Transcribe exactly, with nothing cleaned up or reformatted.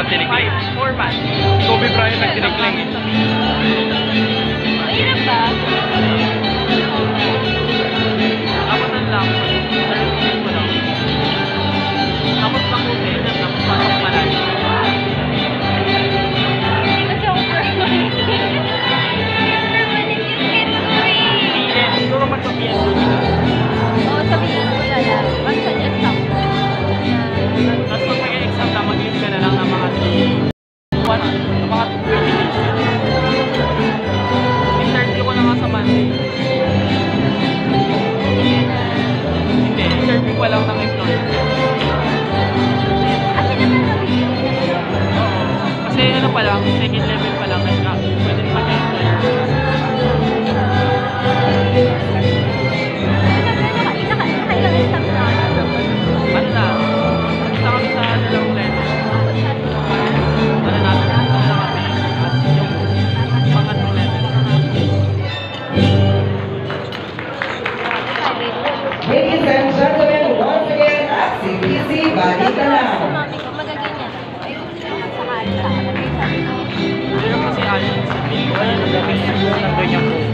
nagdinikling. four months. Kobe Bryant nagdinikling eh. Mahirap ba? Abutan lang. thirty ko lang. Tapos makuti. Tapos pasok malayo. Hindi kasi ako permanent. Permanent yung skin ko eh. Yes, siguro magpapiyan ko nila. Oo, sabihin ko na lang. Mag-suggest ako. Tapos pag mag-exam na, mag-leave ka na lang ng mga one, mga twenty days. Interview ko na nga sa Monday. Hindi, interview ko lang ng employer. Kasi naman sabihin. Oo. Kasi ano pa lang, second level pa lang, nagka, pwede na mag-employer. Nakailang exam na. Ano na? Punta kami sa dalawang level. Ano natin? Punta na kami. Yung pangatlong level. Ladies and gentlemen, once again, at C B C, balik ka na. Sa mami ko, magaganyan. Ay, gusto niya sa hari sa akin. Sabi ko, Pero kasi ayun, sa film ko, ayun, nandun yung